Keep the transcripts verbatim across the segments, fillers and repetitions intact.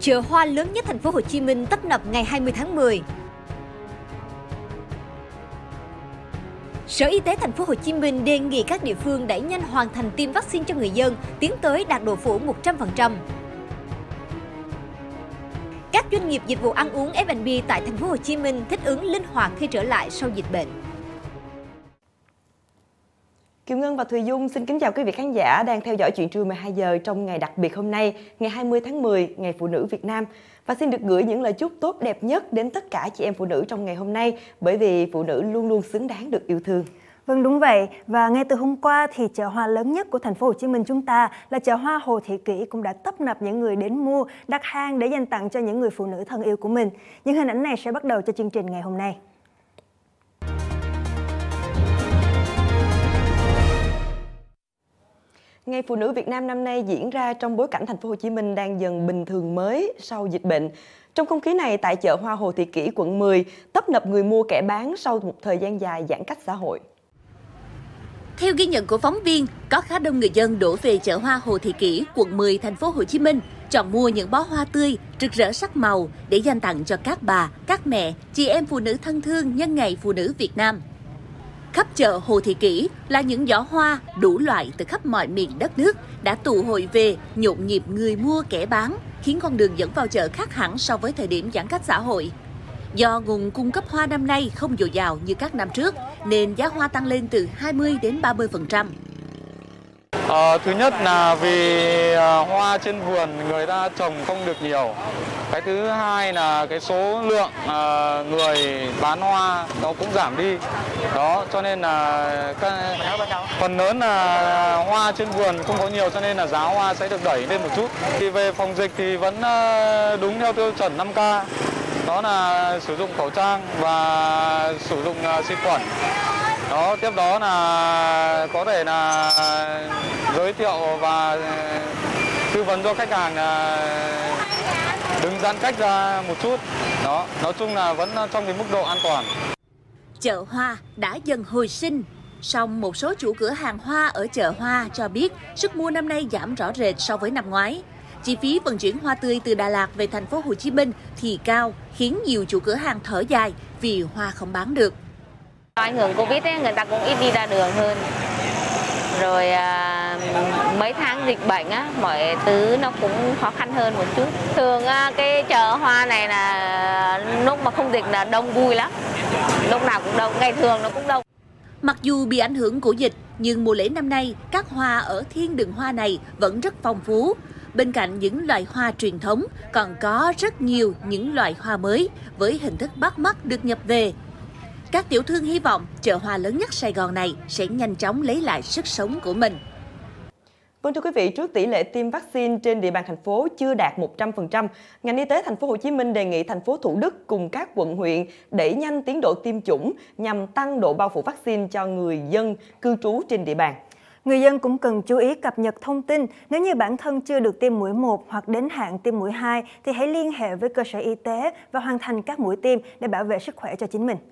Chợ hoa lớn nhất thành phố Hồ Chí Minh tấp nập ngày hai mươi tháng mười. Sở Y tế thành phố Hồ Chí Minh đề nghị các địa phương đẩy nhanh hoàn thành tiêm vaccine cho người dân, tiến tới đạt độ phủ một trăm phần trăm. Các doanh nghiệp dịch vụ ăn uống ép và bê tại thành phố Hồ Chí Minh thích ứng linh hoạt khi trở lại sau dịch bệnh. Kiều Ngân và Thùy Dung xin kính chào quý vị khán giả đang theo dõi chuyện trưa mười hai giờ trong ngày đặc biệt hôm nay, ngày hai mươi tháng mười, ngày Phụ nữ Việt Nam. Và xin được gửi những lời chúc tốt đẹp nhất đến tất cả chị em phụ nữ trong ngày hôm nay, bởi vì phụ nữ luôn luôn xứng đáng được yêu thương. Vâng, đúng vậy. Và ngay từ hôm qua thì chợ hoa lớn nhất của thành phố Hồ Chí Minh chúng ta là chợ hoa Hồ Thị Kỷ cũng đã tấp nập những người đến mua, đặt hàng để dành tặng cho những người phụ nữ thân yêu của mình. Những hình ảnh này sẽ bắt đầu cho chương trình ngày hôm nay. Ngày Phụ nữ Việt Nam năm nay diễn ra trong bối cảnh thành phố Hồ Chí Minh đang dần bình thường mới sau dịch bệnh. Trong không khí này, tại chợ hoa Hồ Thị Kỷ, quận mười, tấp nập người mua kẻ bán sau một thời gian dài giãn cách xã hội. Theo ghi nhận của phóng viên, có khá đông người dân đổ về chợ hoa Hồ Thị Kỷ, quận mười, thành phố Hồ Chí Minh, chọn mua những bó hoa tươi, rực rỡ sắc màu để dành tặng cho các bà, các mẹ, chị em phụ nữ thân thương nhân ngày Phụ nữ Việt Nam. Khắp chợ Hồ Thị Kỷ là những giỏ hoa đủ loại từ khắp mọi miền đất nước đã tụ hội về, nhộn nhịp người mua kẻ bán, khiến con đường dẫn vào chợ khác hẳn so với thời điểm giãn cách xã hội. Do nguồn cung cấp hoa năm nay không dồi dào như các năm trước, nên giá hoa tăng lên từ hai mươi đến ba mươi phần trăm. À, thứ nhất là vì à, hoa trên vườn người ta trồng không được nhiều. Cái thứ hai là cái số lượng à, người bán hoa nó cũng giảm đi. Đó, cho nên là cái, phần lớn là hoa trên vườn không có nhiều, cho nên là giá hoa sẽ được đẩy lên một chút. Thì về phòng dịch thì vẫn à, đúng theo tiêu chuẩn năm K. Đó là sử dụng khẩu trang và sử dụng uh, xịt khuẩn. Đó, tiếp đó là có thể là giới thiệu và tư vấn cho khách hàng là đứng giãn cách ra một chút. Đó, nói chung là vẫn trong cái mức độ an toàn. Chợ hoa đã dần hồi sinh, song một số chủ cửa hàng hoa ở chợ hoa cho biết sức mua năm nay giảm rõ rệt so với năm ngoái. Chi phí vận chuyển hoa tươi từ Đà Lạt về thành phố Hồ Chí Minh thì cao, khiến nhiều chủ cửa hàng thở dài vì hoa không bán được. Ảnh hưởng Covid ấy, người ta cũng ít đi ra đường hơn. Rồi à, mấy tháng dịch bệnh á, mọi thứ nó cũng khó khăn hơn một chút. Thường à, cái chợ hoa này là lúc mà không dịch là đông vui lắm. Lúc nào cũng đông, ngày thường nó cũng đông. Mặc dù bị ảnh hưởng của dịch, nhưng mùa lễ năm nay, các hoa ở thiên đường hoa này vẫn rất phong phú. Bên cạnh những loại hoa truyền thống, còn có rất nhiều những loại hoa mới với hình thức bắt mắt được nhập về. Các tiểu thương hy vọng chợ hoa lớn nhất Sài Gòn này sẽ nhanh chóng lấy lại sức sống của mình. Vâng, thưa quý vị, trước tỷ lệ tiêm vaccine trên địa bàn thành phố chưa đạt một trăm phần trăm, ngành y tế thành phố Hồ Chí Minh đề nghị thành phố Thủ Đức cùng các quận huyện đẩy nhanh tiến độ tiêm chủng nhằm tăng độ bao phủ vaccine cho người dân cư trú trên địa bàn. Người dân cũng cần chú ý cập nhật thông tin. Nếu như bản thân chưa được tiêm mũi một hoặc đến hạn tiêm mũi hai thì hãy liên hệ với cơ sở y tế và hoàn thành các mũi tiêm để bảo vệ sức khỏe cho chính mình.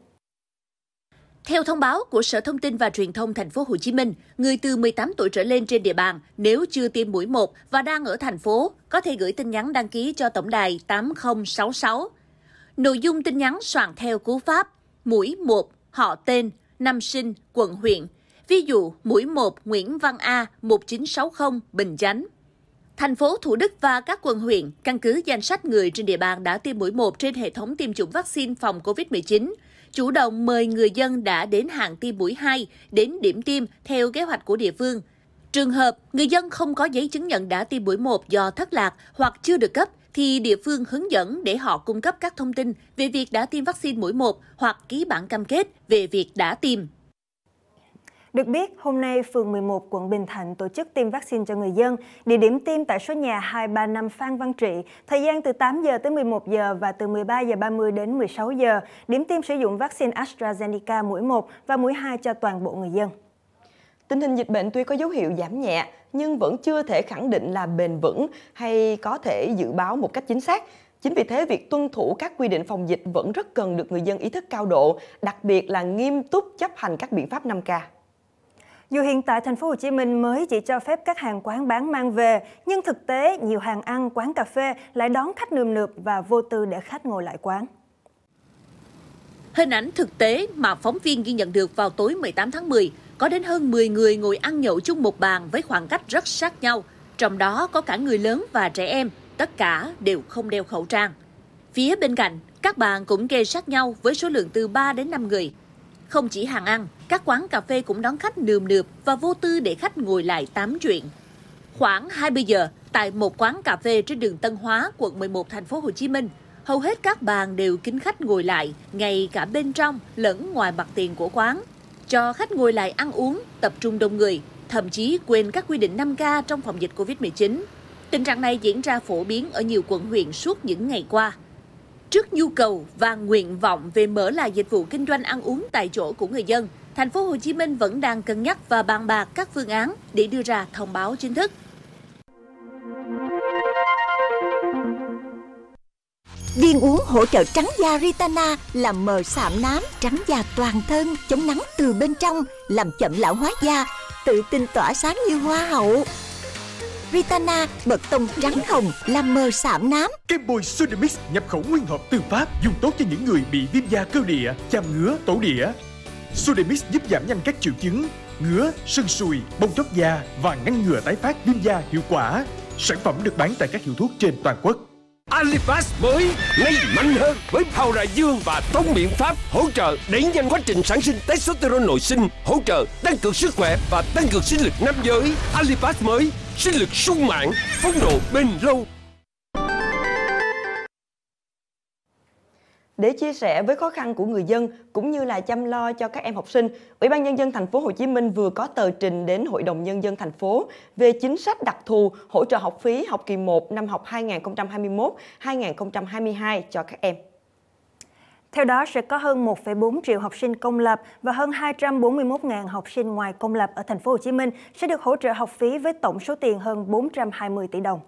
Theo thông báo của Sở Thông tin và Truyền thông thành phố Hồ Chí Minh, người từ mười tám tuổi trở lên trên địa bàn nếu chưa tiêm mũi một và đang ở thành phố có thể gửi tin nhắn đăng ký cho tổng đài tám không sáu sáu. Nội dung tin nhắn soạn theo cú pháp mũi một, họ tên, năm sinh, quận huyện. Ví dụ, mũi một Nguyễn Văn A một chín sáu không Bình Chánh. Thành phố Thủ Đức và các quận huyện căn cứ danh sách người trên địa bàn đã tiêm mũi một trên hệ thống tiêm chủng vaccine phòng Covid mười chín, chủ động mời người dân đã đến hạn tiêm mũi hai đến điểm tiêm theo kế hoạch của địa phương. Trường hợp người dân không có giấy chứng nhận đã tiêm mũi một do thất lạc hoặc chưa được cấp thì địa phương hướng dẫn để họ cung cấp các thông tin về việc đã tiêm vaccine mũi một hoặc ký bản cam kết về việc đã tiêm. Được biết, hôm nay phường mười một, quận Bình Thạnh tổ chức tiêm vaccine cho người dân. Địa điểm tiêm tại số nhà hai ba năm Phan Văn Trị, thời gian từ tám giờ tới mười một giờ và từ mười ba giờ ba mươi đến mười sáu giờ. Điểm tiêm sử dụng vaccine AstraZeneca mũi một và mũi hai cho toàn bộ người dân. Tình hình dịch bệnh tuy có dấu hiệu giảm nhẹ, nhưng vẫn chưa thể khẳng định là bền vững hay có thể dự báo một cách chính xác. Chính vì thế, việc tuân thủ các quy định phòng dịch vẫn rất cần được người dân ý thức cao độ, đặc biệt là nghiêm túc chấp hành các biện pháp năm K. Dù hiện tại thành phố Hồ Chí Minh mới chỉ cho phép các hàng quán bán mang về, nhưng thực tế nhiều hàng ăn, quán cà phê lại đón khách nườm nượp và vô tư để khách ngồi lại quán. Hình ảnh thực tế mà phóng viên ghi nhận được vào tối mười tám tháng mười, có đến hơn mười người ngồi ăn nhậu chung một bàn với khoảng cách rất sát nhau, trong đó có cả người lớn và trẻ em, tất cả đều không đeo khẩu trang. Phía bên cạnh, các bàn cũng kê sát nhau với số lượng từ ba đến năm người. Không chỉ hàng ăn, các quán cà phê cũng đón khách nườm nượp và vô tư để khách ngồi lại tám chuyện. Khoảng hai mươi giờ, tại một quán cà phê trên đường Tân Hóa, quận mười một, thành phố Hồ Chí Minh, hầu hết các bàn đều kín khách ngồi lại, ngay cả bên trong lẫn ngoài mặt tiền của quán, cho khách ngồi lại ăn uống, tập trung đông người, thậm chí quên các quy định năm K trong phòng dịch Covid mười chín. Tình trạng này diễn ra phổ biến ở nhiều quận huyện suốt những ngày qua. Trước nhu cầu và nguyện vọng về mở lại dịch vụ kinh doanh ăn uống tại chỗ của người dân, thành phố Hồ Chí Minh vẫn đang cân nhắc và bàn bạc các phương án để đưa ra thông báo chính thức. Viên uống hỗ trợ trắng da Ritana làm mờ sạm nám, trắng da toàn thân, chống nắng từ bên trong, làm chậm lão hóa da, tự tin tỏa sáng như hoa hậu. Ritana bật tông trắng hồng làm mờ sạm nám. Kem bôi Sodamix nhập khẩu nguyên hộp từ Pháp, dùng tốt cho những người bị viêm da cơ địa, chàm ngứa, tổ đĩa. Sodamix giúp giảm nhanh các triệu chứng ngứa, sưng sùi, bong tróc da và ngăn ngừa tái phát viêm da hiệu quả. Sản phẩm được bán tại các hiệu thuốc trên toàn quốc. Alipas mới ngay mạnh hơn với Power Dương và thông biện pháp hỗ trợ đẩy nhanh quá trình sản sinh testosterone nội sinh, hỗ trợ tăng cường sức khỏe và tăng cường sinh lực nam giới. Alipas mới, sinh lực sung mãn, phong độ bền lâu. Để chia sẻ với khó khăn của người dân cũng như là chăm lo cho các em học sinh, Ủy ban Nhân dân thành phố Hồ Chí Minh vừa có tờ trình đến Hội đồng Nhân dân thành phố về chính sách đặc thù hỗ trợ học phí học kỳ một năm học hai nghìn không trăm hai mươi mốt hai nghìn không trăm hai mươi hai cho các em. Theo đó, sẽ có hơn một phẩy bốn triệu học sinh công lập và hơn hai trăm bốn mươi mốt nghìn học sinh ngoài công lập ở thành phố Hồ Chí Minh sẽ được hỗ trợ học phí với tổng số tiền hơn bốn trăm hai mươi tỷ đồng.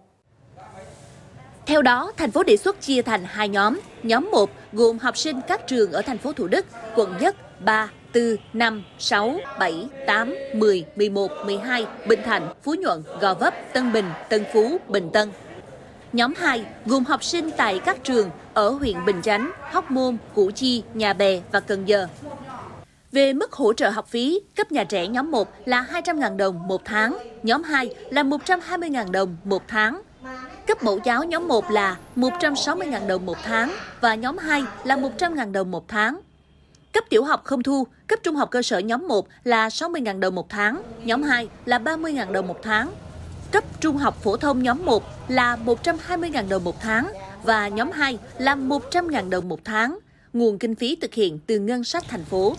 Theo đó, thành phố đề xuất chia thành hai nhóm. Nhóm một gồm học sinh các trường ở thành phố Thủ Đức, quận Nhất, ba, tư, năm, sáu, bảy, tám, mười, mười một, mười hai, Bình Thạnh, Phú Nhuận, Gò Vấp, Tân Bình, Tân Phú, Bình Tân. Nhóm hai gồm học sinh tại các trường ở huyện Bình Chánh, Hóc Môn, Củ Chi, Nhà Bè và Cần Giờ. Về mức hỗ trợ học phí, cấp nhà trẻ nhóm một là hai trăm nghìn đồng một tháng, nhóm hai là một trăm hai mươi nghìn đồng một tháng. Cấp mẫu giáo nhóm một là một trăm sáu mươi nghìn đồng một tháng và nhóm hai là một trăm nghìn đồng một tháng. Cấp tiểu học không thu, cấp trung học cơ sở nhóm một là sáu mươi nghìn đồng một tháng, nhóm hai là ba mươi nghìn đồng một tháng. Cấp trung học phổ thông nhóm một là một trăm hai mươi nghìn đồng một tháng và nhóm hai là một trăm nghìn đồng một tháng. Nguồn kinh phí thực hiện từ ngân sách thành phố.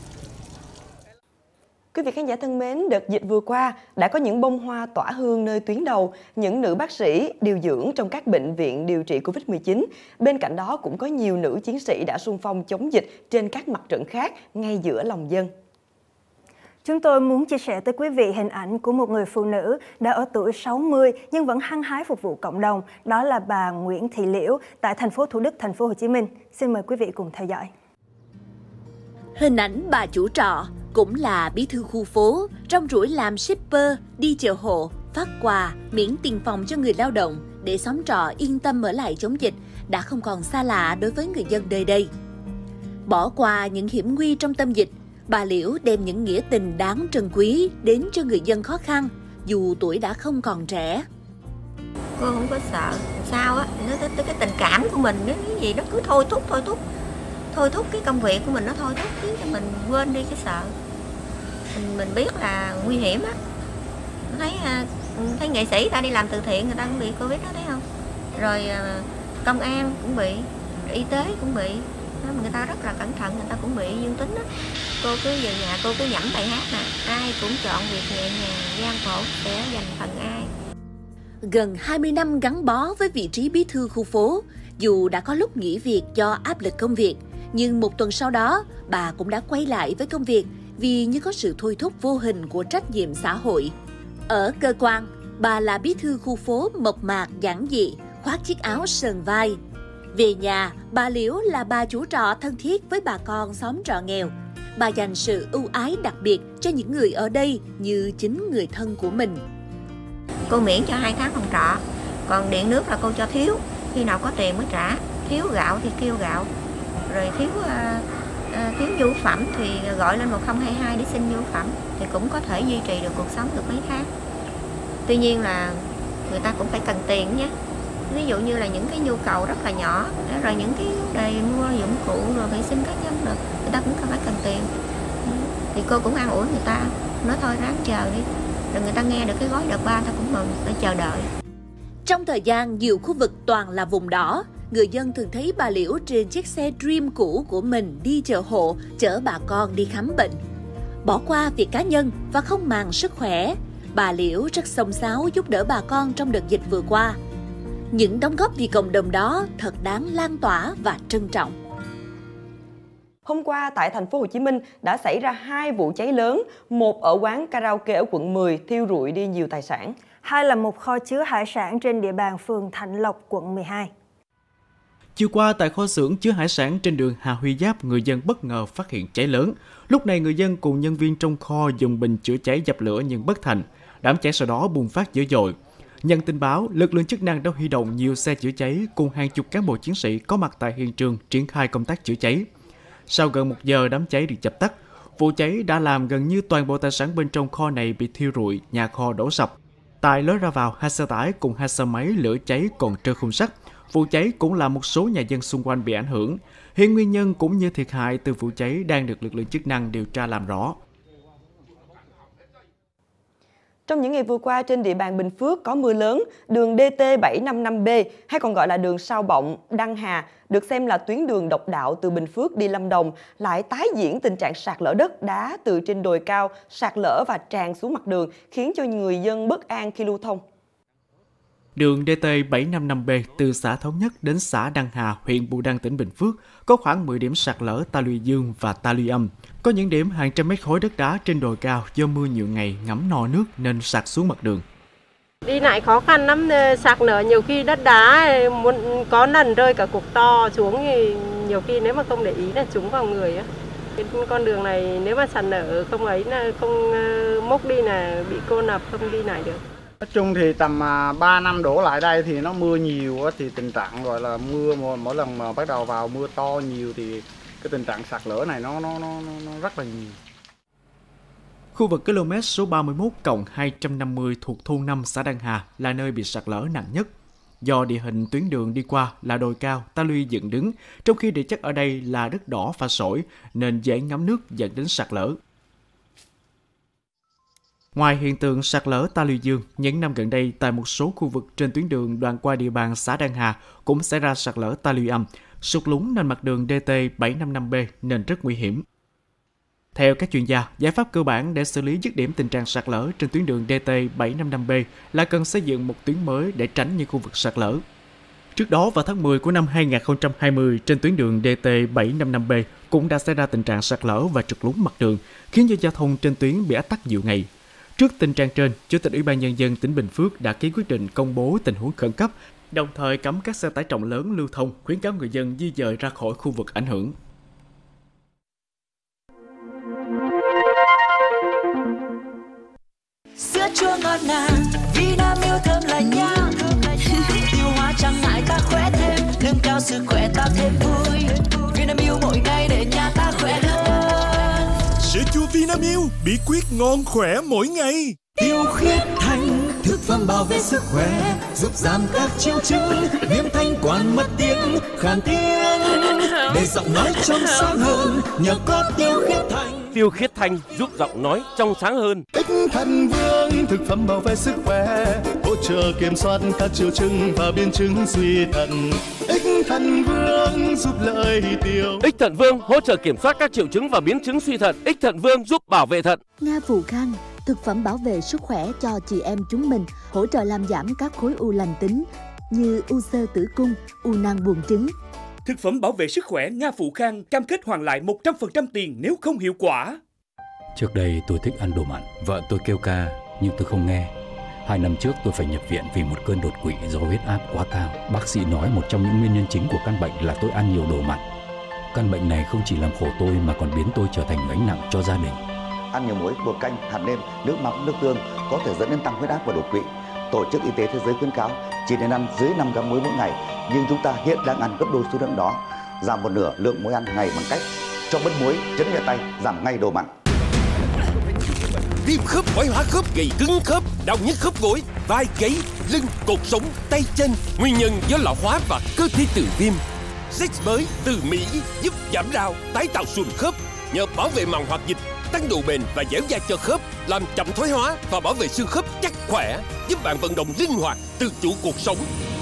Quý vị khán giả thân mến, đợt dịch vừa qua đã có những bông hoa tỏa hương nơi tuyến đầu, những nữ bác sĩ điều dưỡng trong các bệnh viện điều trị Covid mười chín. Bên cạnh đó cũng có nhiều nữ chiến sĩ đã xung phong chống dịch trên các mặt trận khác ngay giữa lòng dân. Chúng tôi muốn chia sẻ tới quý vị hình ảnh của một người phụ nữ đã ở tuổi sáu mươi nhưng vẫn hăng hái phục vụ cộng đồng, đó là bà Nguyễn Thị Liễu tại thành phố Thủ Đức, thành phố Hồ Chí Minh. Xin mời quý vị cùng theo dõi. Hình ảnh bà chủ trọ cũng là bí thư khu phố, rong ruổi làm shipper, đi chợ hộ, phát quà, miễn tiền phòng cho người lao động để xóm trọ yên tâm ở lại chống dịch đã không còn xa lạ đối với người dân nơi đây. Bỏ qua những hiểm nguy trong tâm dịch, bà Liễu đem những nghĩa tình đáng trân quý đến cho người dân khó khăn, dù tuổi đã không còn trẻ. Cô không có sợ, sao á, nó tới cái tình cảm của mình, cái gì nó cứ thôi thúc, thôi thúc. Thôi thúc cái công việc của mình, nó thôi thúc khiến cho mình quên đi cái sợ. Mình, mình biết là nguy hiểm á. Thấy thấy nghệ sĩ ta đi làm từ thiện người ta cũng bị Covid đó, thấy không? Rồi công an cũng bị, y tế cũng bị. Người ta rất là cẩn thận, người ta cũng bị dương tính á. Cô cứ về nhà cô cứ nhẩm bài hát nè, ai cũng chọn việc nhẹ nhàng, gian khổ sẽ dành phần ai. Gần hai mươi năm gắn bó với vị trí bí thư khu phố, dù đã có lúc nghỉ việc do áp lực công việc, nhưng một tuần sau đó, bà cũng đã quay lại với công việc vì như có sự thôi thúc vô hình của trách nhiệm xã hội. Ở cơ quan, bà là bí thư khu phố mộc mạc giản dị, khoác chiếc áo sờn vai. Về nhà, bà Liễu là bà chủ trọ thân thiết với bà con xóm trọ nghèo. bà dành sự ưu ái đặc biệt cho những người ở đây như chính người thân của mình. Cô miễn cho hai tháng phòng trọ, còn điện nước là cô cho thiếu, khi nào có tiền mới trả. Thiếu gạo thì kêu gạo, rồi thiếu uh, uh, thiếu nhu phẩm thì gọi lên một không hai hai để xin nhu phẩm, thì cũng có thể duy trì được cuộc sống được mấy tháng. Tuy nhiên là người ta cũng phải cần tiền nhé. Ví dụ như là những cái nhu cầu rất là nhỏ, rồi những cái đề mua dụng cụ rồi vệ sinh cá nhân rồi, người ta cũng phải cần tiền. Thì cô cũng an ủi người ta, nói thôi ráng chờ đi. Rồi người ta nghe được cái gói đợt ba, ta cũng mừng, ta chờ đợi. Trong thời gian nhiều khu vực toàn là vùng đỏ, người dân thường thấy bà Liễu trên chiếc xe Dream cũ của mình đi chợ hộ, chở bà con đi khám bệnh. Bỏ qua việc cá nhân và không màng sức khỏe, bà Liễu rất xông xáo giúp đỡ bà con trong đợt dịch vừa qua. Những đóng góp vì cộng đồng đó thật đáng lan tỏa và trân trọng. Hôm qua tại thành phố Hồ Chí Minh đã xảy ra hai vụ cháy lớn, một ở quán karaoke ở quận mười thiêu rụi đi nhiều tài sản. Hai là một kho chứa hải sản trên địa bàn phường Thạnh Lộc, quận mười hai. Chiều qua tại kho xưởng chứa hải sản trên đường Hà Huy Giáp, người dân bất ngờ phát hiện cháy lớn. Lúc này người dân cùng nhân viên trong kho dùng bình chữa cháy dập lửa nhưng bất thành. Đám cháy sau đó bùng phát dữ dội. Nhận tin báo, lực lượng chức năng đã huy động nhiều xe chữa cháy cùng hàng chục cán bộ chiến sĩ có mặt tại hiện trường triển khai công tác chữa cháy. Sau gần một giờ đám cháy được dập tắt, vụ cháy đã làm gần như toàn bộ tài sản bên trong kho này bị thiêu rụi, nhà kho đổ sập. Tại lối ra vào, hai xe tải cùng hai xe máy lửa cháy còn trơ khung sắt. Vụ cháy cũng làm một số nhà dân xung quanh bị ảnh hưởng. Hiện nguyên nhân cũng như thiệt hại từ vụ cháy đang được lực lượng chức năng điều tra làm rõ. Trong những ngày vừa qua trên địa bàn Bình Phước có mưa lớn, đường D T bảy năm năm B hay còn gọi là đường Sao Bọng, Đăng Hà được xem là tuyến đường độc đạo từ Bình Phước đi Lâm Đồng lại tái diễn tình trạng sạt lở đất đá từ trên đồi cao, sạt lở và tràn xuống mặt đường khiến cho người dân bất an khi lưu thông. Đường D T bảy năm năm B từ xã Thống Nhất đến xã Đăng Hà, huyện Bù Đăng, tỉnh Bình Phước có khoảng mười điểm sạt lở ta luy dương và ta luy âm. Có những điểm hàng trăm mét khối đất đá trên đồi cao do mưa nhiều ngày ngấm no nước nên sạt xuống mặt đường. Đi lại khó khăn lắm, sạt lở nhiều khi đất đá muốn có lần rơi cả cục to xuống thì nhiều khi nếu mà không để ý là trúng vào người á. Cái con đường này nếu mà sạt lở không ấy là không mốc đi là bị cô lập, không đi lại được. Nói chung thì tầm ba năm đổ lại đây thì nó mưa nhiều thì tình trạng gọi là mưa mỗi lần mà bắt đầu vào mưa to nhiều thì cái tình trạng sạt lở này nó nó nó nó rất là nhiều. Khu vực km số ba mươi mốt cộng hai trăm năm mươi thuộc thôn năm xã Đăng Hà là nơi bị sạt lở nặng nhất. Do địa hình tuyến đường đi qua là đồi cao, ta luy dựng đứng, trong khi địa chất ở đây là đất đỏ pha sỏi nên dễ ngấm nước dẫn đến sạt lở. Ngoài hiện tượng sạt lở ta luy dương, những năm gần đây tại một số khu vực trên tuyến đường đoạn qua địa bàn xã Đăng Hà cũng xảy ra sạt lở ta luy âm, sụt lún nền mặt đường D T bảy năm năm B nên rất nguy hiểm. Theo các chuyên gia, giải pháp cơ bản để xử lý dứt điểm tình trạng sạt lở trên tuyến đường D T bảy năm năm B là cần xây dựng một tuyến mới để tránh những khu vực sạt lở. Trước đó vào tháng mười của năm hai nghìn không trăm hai mươi, trên tuyến đường D T bảy năm năm B cũng đã xảy ra tình trạng sạt lở và trượt lún mặt đường, khiến cho giao thông trên tuyến bị ách tắc nhiều ngày. Trước tình trạng trên, Chủ tịch Ủy ban Nhân dân tỉnh Bình Phước đã ký quyết định công bố tình huống khẩn cấp, đồng thời cấm các xe tải trọng lớn lưu thông, khuyến cáo người dân di dời ra khỏi khu vực ảnh hưởng. Sữa chua ngọt ngào, Vinamilk thơm là nhau. Tiêu hóa chẳng ngại ta khỏe thêm, nâng cao sức khỏe ta thêm vui. Vinamilk mỗi ngày để nhà ta khỏe hơn. Sữa chua Vinamilk, bí quyết ngon khỏe mỗi ngày. Tiêu khiết thành thực phẩm bảo vệ sức khỏe, giúp giảm các triệu chứng viêm thanh quản, mất tiếng, khàn tiếng, để giọng nói trong sáng hơn nhờ có tiêu khiết thành. Tiêu khiết thanh giúp giọng nói trong sáng hơn. Ích Thần Vương, thực phẩm bảo vệ sức khỏe, hỗ trợ kiểm soát các triệu chứng và biến chứng suy thận. Ích Thần Vương giúp lợi tiêu. Ích Thần Vương hỗ trợ kiểm soát các triệu chứng và biến chứng suy thận. Ích Thần Vương giúp bảo vệ thận. Nga Phù Khang, thực phẩm bảo vệ sức khỏe cho chị em chúng mình, hỗ trợ làm giảm các khối u lành tính như u xơ tử cung, u nang buồng trứng. Thực phẩm bảo vệ sức khỏe Nga Phụ Khang cam kết hoàn lại một trăm phần trăm tiền nếu không hiệu quả. Trước đây tôi thích ăn đồ mặn, vợ tôi kêu ca nhưng tôi không nghe. Hai năm trước tôi phải nhập viện vì một cơn đột quỵ do huyết áp quá cao. Bác sĩ nói một trong những nguyên nhân chính của căn bệnh là tôi ăn nhiều đồ mặn. Căn bệnh này không chỉ làm khổ tôi mà còn biến tôi trở thành gánh nặng cho gia đình. Ăn nhiều muối, bột canh, hạt nêm, nước mắm, nước tương có thể dẫn đến tăng huyết áp và đột quỵ. Tổ chức Y tế Thế giới khuyến cáo chỉ nên ăn dưới năm gam muối mỗi ngày, nhưng chúng ta hiện đang ăn gấp đôi số lượng đó. Giảm một nửa lượng muối ăn ngày bằng cách cho bớt muối, chấn nhẹ tay, giảm ngay đồ mặn. Viêm khớp, thoái hóa khớp, gầy cứng khớp, đau nhức khớp gối, vai gáy, lưng, cột sống, tay chân, nguyên nhân do lão hóa và cơ thể tự viêm. Zex mới từ Mỹ giúp giảm đau, tái tạo sườn khớp, nhờ bảo vệ màng hoạt dịch, tăng độ bền và dẻo dai cho khớp, làm chậm thoái hóa và bảo vệ xương khớp chắc khỏe, giúp bạn vận động linh hoạt, tự chủ cuộc sống.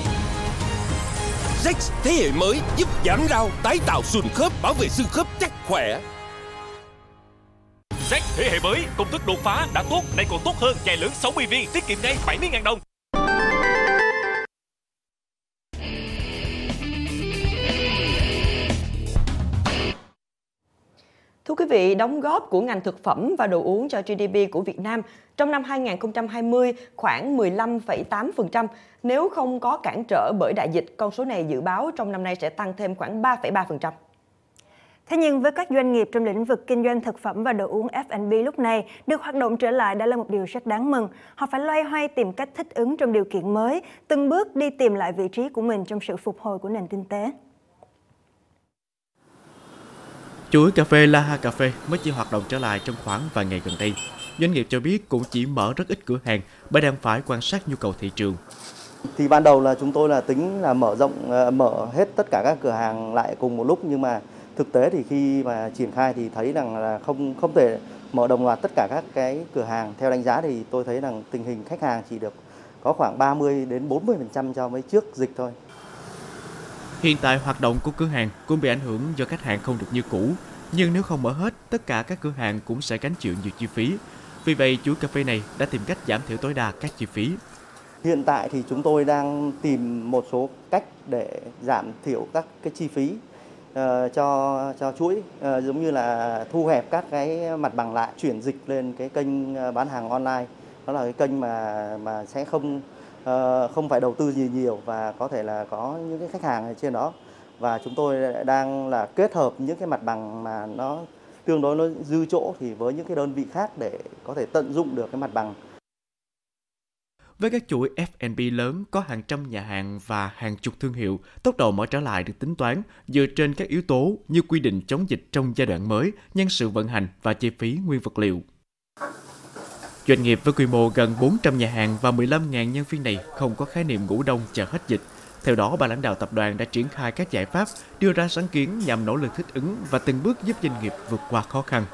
Zex thế hệ mới giúp giảm đau, tái tạo sườn khớp, bảo vệ xương khớp chắc khỏe. Zex thế hệ mới, công thức đột phá đã tốt, nay còn tốt hơn, chai lớn sáu mươi viên, tiết kiệm ngay bảy mươi nghìn đồng. Thưa quý vị, đóng góp của ngành thực phẩm và đồ uống cho giê đê pê của Việt Nam trong năm hai nghìn không trăm hai mươi khoảng mười lăm phẩy tám phần trăm. Nếu không có cản trở bởi đại dịch, con số này dự báo trong năm nay sẽ tăng thêm khoảng ba phẩy ba phần trăm. Thế nhưng với các doanh nghiệp trong lĩnh vực kinh doanh thực phẩm và đồ uống ép và bê lúc này, được hoạt động trở lại đã là một điều rất đáng mừng. Họ phải loay hoay tìm cách thích ứng trong điều kiện mới, từng bước đi tìm lại vị trí của mình trong sự phục hồi của nền kinh tế. Chuỗi cà phê La Ha Cà Phê mới chỉ hoạt động trở lại trong khoảng vài ngày gần đây. Doanh nghiệp cho biết cũng chỉ mở rất ít cửa hàng bởi đang phải quan sát nhu cầu thị trường. Thì ban đầu là chúng tôi là tính là mở rộng, mở hết tất cả các cửa hàng lại cùng một lúc, nhưng mà thực tế thì khi mà triển khai thì thấy rằng là không không thể mở đồng loạt tất cả các cái cửa hàng. Theo đánh giá thì tôi thấy rằng tình hình khách hàng chỉ được có khoảng ba mươi đến bốn mươi phần trăm so với trước dịch thôi. Hiện tại hoạt động của cửa hàng cũng bị ảnh hưởng do khách hàng không được như cũ. Nhưng nếu không mở hết, tất cả các cửa hàng cũng sẽ gánh chịu nhiều chi phí. Vì vậy, chuỗi cà phê này đã tìm cách giảm thiểu tối đa các chi phí. Hiện tại thì chúng tôi đang tìm một số cách để giảm thiểu các cái chi phí uh, cho cho chuỗi, uh, giống như là thu hẹp các cái mặt bằng lại, chuyển dịch lên cái kênh bán hàng online. Đó là cái kênh mà mà sẽ không uh, không phải đầu tư gì nhiều và có thể là có những cái khách hàng ở trên đó. Và chúng tôi đang là kết hợp những cái mặt bằng mà nó tương đối nó dư chỗ thì với những cái đơn vị khác để có thể tận dụng được cái mặt bằng. Với các chuỗi ép và bê lớn có hàng trăm nhà hàng và hàng chục thương hiệu, tốc độ mở trở lại được tính toán dựa trên các yếu tố như quy định chống dịch trong giai đoạn mới, nhân sự vận hành và chi phí nguyên vật liệu. Doanh nghiệp với quy mô gần bốn trăm nhà hàng và mười lăm nghìn nhân viên này không có khái niệm ngủ đông chờ hết dịch. Theo đó, ban lãnh đạo tập đoàn đã triển khai các giải pháp, đưa ra sáng kiến nhằm nỗ lực thích ứng và từng bước giúp doanh nghiệp vượt qua khó khăn.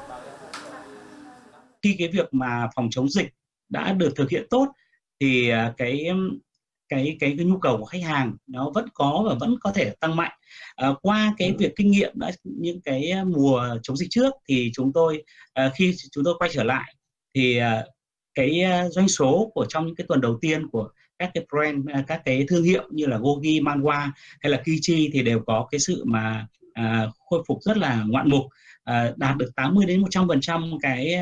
Khi cái việc mà phòng chống dịch đã được thực hiện tốt, thì cái cái cái, cái nhu cầu của khách hàng nó vẫn có và vẫn có thể tăng mạnh. À, qua cái việc kinh nghiệm đã những cái mùa chống dịch trước thì chúng tôi à, khi chúng tôi quay trở lại thì à, cái doanh số của trong những cái tuần đầu tiên của các cái brand, các cái thương hiệu như là Gogi, Manwa hay là Kichi thì đều có cái sự mà à, khôi phục rất là ngoạn mục, à, đạt được tám mươi đến một trăm phần trăm cái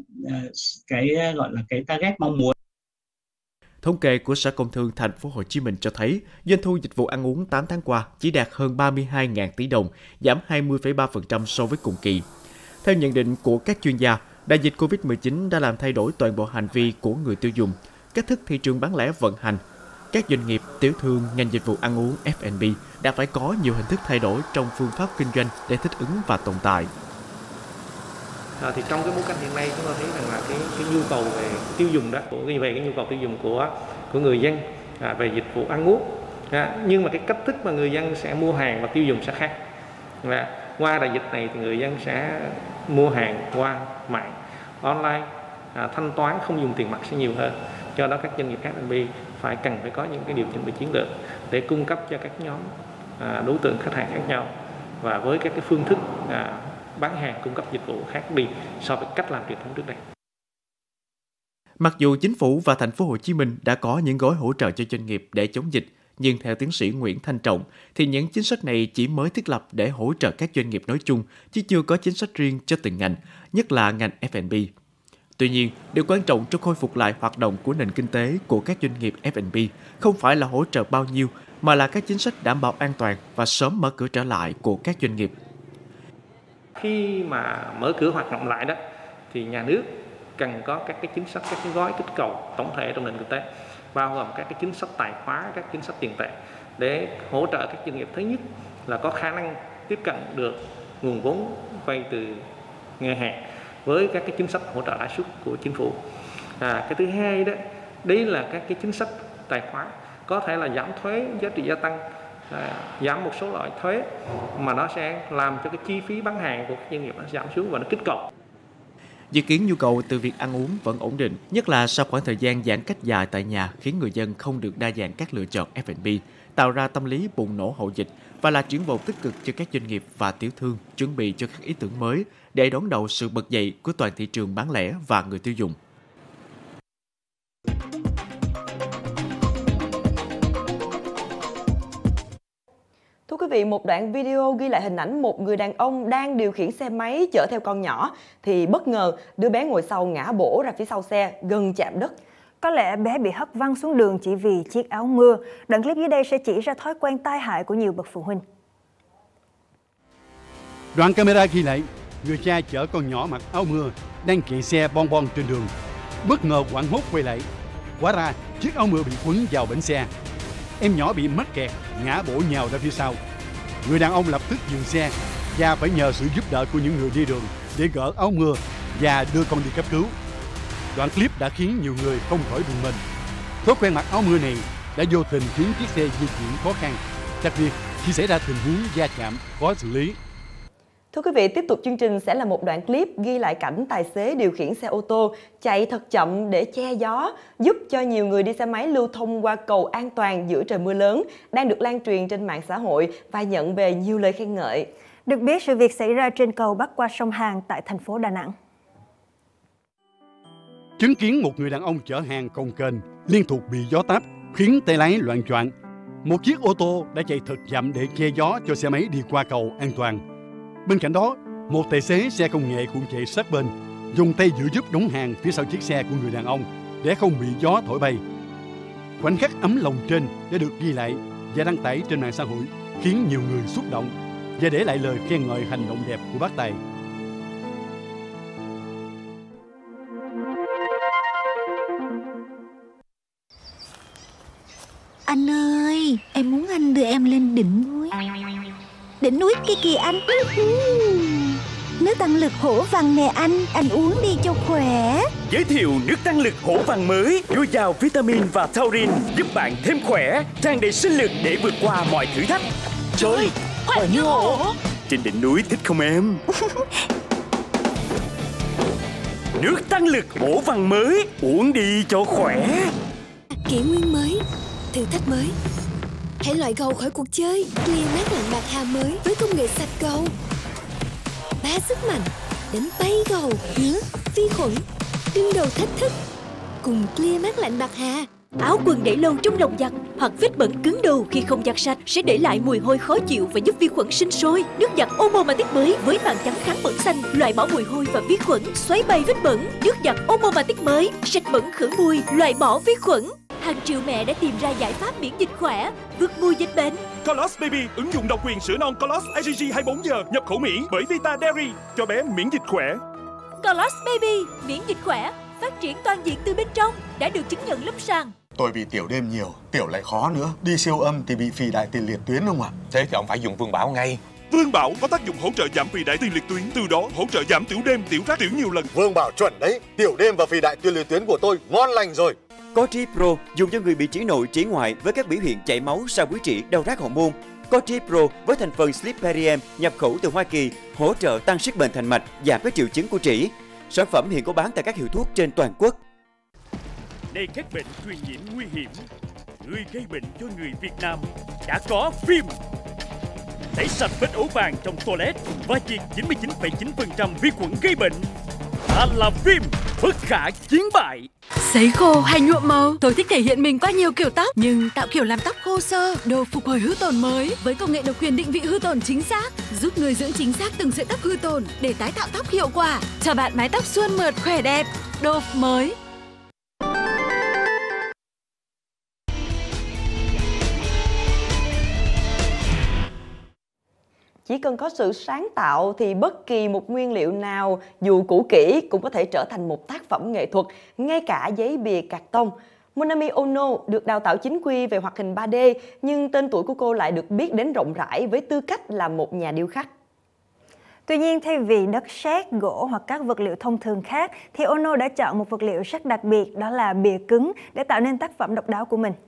cái gọi là cái target mong muốn. Thống kê của Sở Công Thương Thành phố Hồ Chí Minh cho thấy doanh thu dịch vụ ăn uống tám tháng qua chỉ đạt hơn ba mươi hai nghìn tỷ đồng, giảm hai mươi phẩy ba phần trăm so với cùng kỳ. Theo nhận định của các chuyên gia, đại dịch covid mười chín đã làm thay đổi toàn bộ hành vi của người tiêu dùng, cách thức thị trường bán lẻ vận hành. Các doanh nghiệp, tiểu thương, ngành dịch vụ ăn uống ép và bê đã phải có nhiều hình thức thay đổi trong phương pháp kinh doanh để thích ứng và tồn tại. À, thì trong cái bối cảnh hiện nay chúng ta thấy rằng là cái, cái nhu cầu về tiêu dùng đó, về cái nhu cầu tiêu dùng của của người dân à, về dịch vụ ăn uống, à, nhưng mà cái cách thức mà người dân sẽ mua hàng và tiêu dùng sẽ khác. À, qua đại dịch này thì người dân sẽ mua hàng qua mạng, online, à, thanh toán không dùng tiền mặt sẽ nhiều hơn. Do đó các doanh nghiệp ép và bê phải cần phải có những cái điều chỉnh về chiến lược để cung cấp cho các nhóm à, đối tượng khách hàng khác nhau và với các cái phương thức à, bán hàng cung cấp dịch vụ khác đi so với cách làm truyền thống trước đây. Mặc dù chính phủ và thành phố Hồ Chí Minh đã có những gói hỗ trợ cho doanh nghiệp để chống dịch, nhưng theo tiến sĩ Nguyễn Thanh Trọng thì những chính sách này chỉ mới thiết lập để hỗ trợ các doanh nghiệp nói chung chứ chưa có chính sách riêng cho từng ngành, nhất là ngành ép và bê. Tuy nhiên, điều quan trọng trong khôi phục lại hoạt động của nền kinh tế của các doanh nghiệp ép và bê không phải là hỗ trợ bao nhiêu mà là các chính sách đảm bảo an toàn và sớm mở cửa trở lại của các doanh nghiệp. Khi mà mở cửa hoạt động lại đó thì nhà nước cần có các cái chính sách, các cái gói kích cầu tổng thể trong nền kinh tế, bao gồm các cái chính sách tài khóa, các chính sách tiền tệ để hỗ trợ các doanh nghiệp. Thứ nhất là có khả năng tiếp cận được nguồn vốn vay từ ngân hàng với các cái chính sách hỗ trợ lãi suất của chính phủ. À, cái thứ hai đó, đấy là các cái chính sách tài khóa, có thể là giảm thuế giá trị gia tăng, à, giảm một số loại thuế mà nó sẽ làm cho cái chi phí bán hàng của các doanh nghiệp nó giảm xuống và nó kích cầu. Dự kiến nhu cầu từ việc ăn uống vẫn ổn định, nhất là sau khoảng thời gian giãn cách dài tại nhà khiến người dân không được đa dạng các lựa chọn ép and bê, tạo ra tâm lý bùng nổ hậu dịch và là triển vọng tích cực cho các doanh nghiệp và tiểu thương chuẩn bị cho các ý tưởng mới để đón đầu sự bật dậy của toàn thị trường bán lẻ và người tiêu dùng. Thưa quý vị, một đoạn video ghi lại hình ảnh một người đàn ông đang điều khiển xe máy chở theo con nhỏ thì bất ngờ đứa bé ngồi sau ngã bổ ra phía sau xe gần chạm đất. Có lẽ bé bị hất văng xuống đường chỉ vì chiếc áo mưa. Đoạn clip dưới đây sẽ chỉ ra thói quen tai hại của nhiều bậc phụ huynh. Đoạn camera ghi lại người cha chở con nhỏ mặc áo mưa đang chạy xe bon bon trên đường, bất ngờ hoảng hốt quay lại. Hóa ra chiếc áo mưa bị quấn vào bánh xe. Em nhỏ bị mắc kẹt, ngã bổ nhào ra phía sau. Người đàn ông lập tức dừng xe và phải nhờ sự giúp đỡ của những người đi đường để gỡ áo mưa và đưa con đi cấp cứu. Đoạn clip đã khiến nhiều người không khỏi rùng mình. Thói quen mặc áo mưa này đã vô tình khiến chiếc xe di chuyển khó khăn, đặc biệt khi xảy ra tình huống va chạm khó xử lý. Thưa quý vị, tiếp tục chương trình sẽ là một đoạn clip ghi lại cảnh tài xế điều khiển xe ô tô chạy thật chậm để che gió, giúp cho nhiều người đi xe máy lưu thông qua cầu an toàn giữa trời mưa lớn, đang được lan truyền trên mạng xã hội và nhận về nhiều lời khen ngợi. Được biết, sự việc xảy ra trên cầu bắc qua sông Hàn tại thành phố Đà Nẵng. Chứng kiến một người đàn ông chở hàng cồng kềnh liên tục bị gió táp khiến tay lái loạng choạng. Một chiếc ô tô đã chạy thật chậm để che gió cho xe máy đi qua cầu an toàn. Bên cạnh đó, một tài xế xe công nghệ cũng chạy sát bên, dùng tay giữ giúp đóng hàng phía sau chiếc xe của người đàn ông để không bị gió thổi bay. Khoảnh khắc ấm lòng trên đã được ghi lại và đăng tải trên mạng xã hội, khiến nhiều người xúc động và để lại lời khen ngợi hành động đẹp của bác tài. Anh ơi, em muốn anh đưa em lên đỉnh núi. Đỉnh núi kia kìa anh. Nước tăng lực hổ vàng nè anh, anh uống đi cho khỏe. Giới thiệu nước tăng lực hổ vàng mới, dồi dào vitamin và taurin, giúp bạn thêm khỏe, tràn đầy sinh lực để vượt qua mọi thử thách. Trời, khỏe như hổ. Trên đỉnh núi thích không em? Nước tăng lực hổ vàng mới, uống đi cho khỏe. Kỷ nguyên mới, thử thách mới. Hãy loại gầu khỏi cuộc chơi. Clear mát lạnh bạc hà mới với công nghệ sạch gầu. Ba sức mạnh đánh bay gầu, ngứa, vi khuẩn, đương đầu thách thức. Cùng Clear mát lạnh bạc hà. Áo quần để lâu trong lòng giặt hoặc vết bẩn cứng đầu khi không giặt sạch sẽ để lại mùi hôi khó chịu và giúp vi khuẩn sinh sôi. Nước giặt Omomatic mới với màng trắng kháng bẩn xanh, loại bỏ mùi hôi và vi khuẩn, xoáy bay vết bẩn. Nước giặt Omomatic mới, sạch bẩn khử mùi, loại bỏ vi khuẩn. Hàng triệu mẹ đã tìm ra giải pháp miễn dịch khỏe, vượt mùi dịch bệnh. Colors Baby, ứng dụng độc quyền sữa non Colors i giê giê hai mươi bốn giờ, nhập khẩu Mỹ bởi Vita Dairy, cho bé miễn dịch khỏe. Colors Baby, miễn dịch khỏe, phát triển toàn diện từ bên trong, đã được chứng nhận lâm sàng. Tôi bị tiểu đêm nhiều, tiểu lại khó nữa. Đi siêu âm thì bị phì đại tiền liệt tuyến không ạ? Thế thì ông phải dùng Vương Bảo ngay. Vương Bảo có tác dụng hỗ trợ giảm phì đại tiền liệt tuyến, từ đó hỗ trợ giảm tiểu đêm, tiểu rác tiểu nhiều lần. Vương Bảo chuẩn đấy, tiểu đêm và phì đại tiền liệt tuyến của tôi ngon lành rồi. Cotri Pro dùng cho người bị trĩ nội, trĩ ngoại với các biểu hiện chảy máu sau buổi trĩ, đau rát hậu môn. Cotri Pro với thành phần Sliparium nhập khẩu từ Hoa Kỳ, hỗ trợ tăng sức bền thành mạch, giảm các triệu chứng của trĩ. Sản phẩm hiện có bán tại các hiệu thuốc trên toàn quốc. Đây các bệnh truyền nhiễm nguy hiểm, người gây bệnh cho người Việt Nam đã có phim. Tẩy sạch vết ố vàng trong toilet và diệt chín mươi chín phẩy chín phần trăm vi khuẩn gây bệnh. Ta là phim bất khả chiến bại. Sấy khô hay nhuộm màu, tôi thích thể hiện mình qua nhiều kiểu tóc, nhưng tạo kiểu làm tóc khô xơ, đồ phục hồi hư tổn mới với công nghệ độc quyền định vị hư tổn chính xác, giúp người dưỡng chính xác từng sợi tóc hư tổn để tái tạo tóc hiệu quả, cho bạn mái tóc suôn mượt khỏe đẹp. Đồ mới. Chỉ cần có sự sáng tạo thì bất kỳ một nguyên liệu nào dù cũ kỹ cũng có thể trở thành một tác phẩm nghệ thuật, ngay cả giấy bìa cạc tông. Monami Ono được đào tạo chính quy về hoạt hình ba D, nhưng tên tuổi của cô lại được biết đến rộng rãi với tư cách là một nhà điêu khắc. Tuy nhiên, thay vì đất sét, gỗ hoặc các vật liệu thông thường khác, thì Ono đã chọn một vật liệu rất đặc biệt, đó là bìa cứng, để tạo nên tác phẩm độc đáo của mình.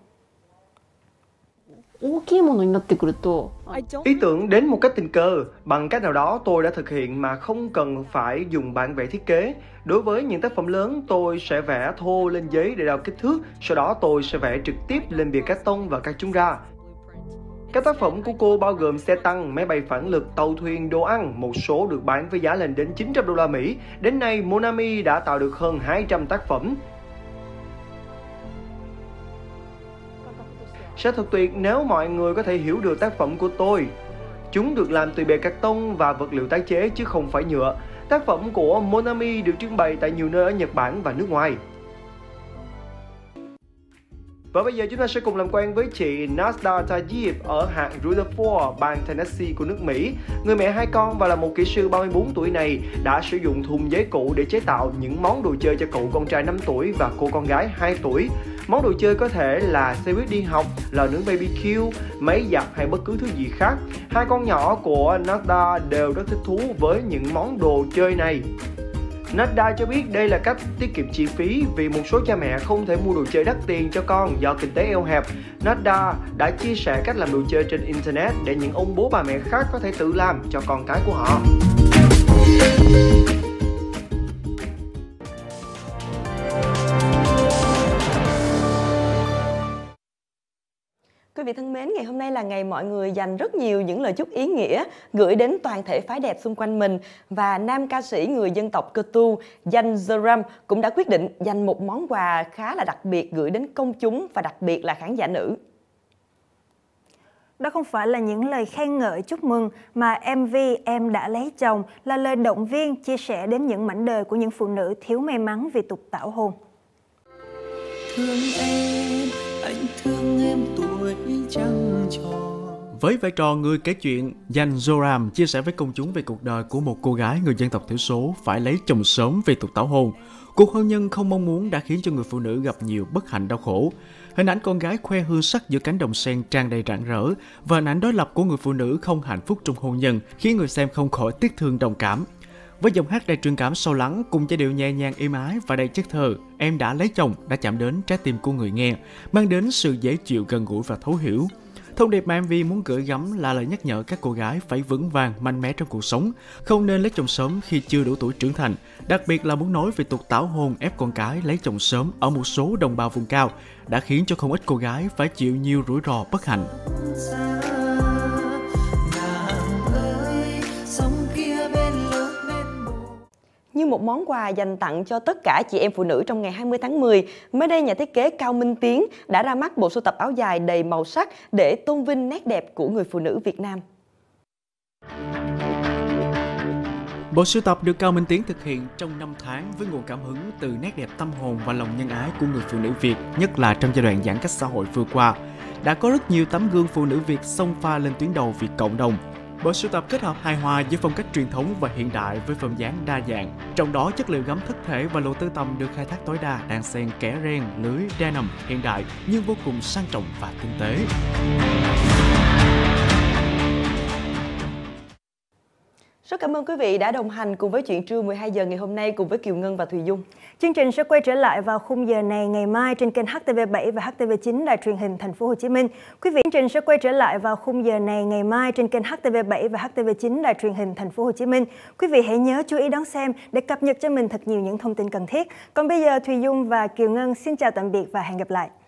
Ý tưởng đến một cách tình cờ, bằng cách nào đó tôi đã thực hiện mà không cần phải dùng bản vẽ thiết kế. Đối với những tác phẩm lớn, tôi sẽ vẽ thô lên giấy để đo kích thước, sau đó tôi sẽ vẽ trực tiếp lên bìa cát tông và cắt chúng ra. Các tác phẩm của cô bao gồm xe tăng, máy bay phản lực, tàu thuyền, đồ ăn, một số được bán với giá lên đến chín trăm đô la Mỹ. Đến nay, Monami đã tạo được hơn hai trăm tác phẩm. Sẽ thật tuyệt nếu mọi người có thể hiểu được tác phẩm của tôi. Chúng được làm từ bìa cát tông và vật liệu tái chế chứ không phải nhựa. Tác phẩm của Monami được trưng bày tại nhiều nơi ở Nhật Bản và nước ngoài. Và bây giờ chúng ta sẽ cùng làm quen với chị Nasda Tajib ở hạt Rutherford, bang Tennessee của nước Mỹ. Người mẹ hai con và là một kỹ sư ba mươi tư tuổi này đã sử dụng thùng giấy cũ để chế tạo những món đồ chơi cho cậu con trai năm tuổi và cô con gái hai tuổi. Món đồ chơi có thể là xe buýt đi học, lò nướng bê bê kiu, máy giặt hay bất cứ thứ gì khác. Hai con nhỏ của Nasda đều rất thích thú với những món đồ chơi này. Nasda cho biết đây là cách tiết kiệm chi phí vì một số cha mẹ không thể mua đồ chơi đắt tiền cho con do kinh tế eo hẹp. Nasda đã chia sẻ cách làm đồ chơi trên Internet để những ông bố bà mẹ khác có thể tự làm cho con cái của họ. Quý vị thân mến, ngày hôm nay là ngày mọi người dành rất nhiều những lời chúc ý nghĩa gửi đến toàn thể phái đẹp xung quanh mình, và nam ca sĩ người dân tộc Cơ Tu Jan Zoram cũng đã quyết định dành một món quà khá là đặc biệt gửi đến công chúng và đặc biệt là khán giả nữ. Đó không phải là những lời khen ngợi chúc mừng, mà em vê Em Đã Lấy Chồng là lời động viên chia sẻ đến những mảnh đời của những phụ nữ thiếu may mắn vì tục tảo hôn. Thương em, anh thương em tuổi trăng tròn. Với vai trò người kể chuyện, Jan Zoram chia sẻ với công chúng về cuộc đời của một cô gái người dân tộc thiểu số phải lấy chồng sớm vì tục tảo hôn. Cuộc hôn nhân không mong muốn đã khiến cho người phụ nữ gặp nhiều bất hạnh đau khổ. Hình ảnh con gái khoe hương sắc giữa cánh đồng sen tràn đầy rạng rỡ và hình ảnh đối lập của người phụ nữ không hạnh phúc trong hôn nhân khiến người xem không khỏi tiếc thương đồng cảm. Với giọng hát đầy truyền cảm sâu lắng cùng giai điệu nhẹ nhàng êm ái và đầy chất thơ, Em Đã Lấy Chồng đã chạm đến trái tim của người nghe, mang đến sự dễ chịu, gần gũi và thấu hiểu. Thông điệp mà em vê muốn gửi gắm là lời nhắc nhở các cô gái phải vững vàng, mạnh mẽ trong cuộc sống, không nên lấy chồng sớm khi chưa đủ tuổi trưởng thành. Đặc biệt là muốn nói về tục tảo hôn ép con cái lấy chồng sớm ở một số đồng bào vùng cao đã khiến cho không ít cô gái phải chịu nhiều rủi ro bất hạnh. Như một món quà dành tặng cho tất cả chị em phụ nữ trong ngày hai mươi tháng mười, mới đây nhà thiết kế Cao Minh Tiến đã ra mắt bộ sưu tập áo dài đầy màu sắc để tôn vinh nét đẹp của người phụ nữ Việt Nam. Bộ sưu tập được Cao Minh Tiến thực hiện trong năm tháng với nguồn cảm hứng từ nét đẹp tâm hồn và lòng nhân ái của người phụ nữ Việt, nhất là trong giai đoạn giãn cách xã hội vừa qua. Đã có rất nhiều tấm gương phụ nữ Việt xông pha lên tuyến đầu vì cộng đồng. Bộ sưu tập kết hợp hài hòa giữa phong cách truyền thống và hiện đại với form dáng đa dạng. Trong đó, chất liệu gấm thất thể và lộ tơ tằm được khai thác tối đa, đan xen kẻ ren, lưới, denim hiện đại nhưng vô cùng sang trọng và tinh tế. Rất cảm ơn quý vị đã đồng hành cùng với Chuyện Trưa mười hai giờ ngày hôm nay cùng với Kiều Ngân và Thùy Dung. Chương trình sẽ quay trở lại vào khung giờ này ngày mai trên kênh hát tê vê bảy và hát tê vê chín Đài Truyền hình Thành phố Hồ Chí Minh. Quý vị, chương trình sẽ quay trở lại vào khung giờ này ngày mai trên kênh hát tê vê bảy và hát tê vê chín Đài Truyền hình Thành phố Hồ Chí Minh. Quý vị hãy nhớ chú ý đón xem để cập nhật cho mình thật nhiều những thông tin cần thiết. Còn bây giờ Thùy Dung và Kiều Ngân xin chào tạm biệt và hẹn gặp lại.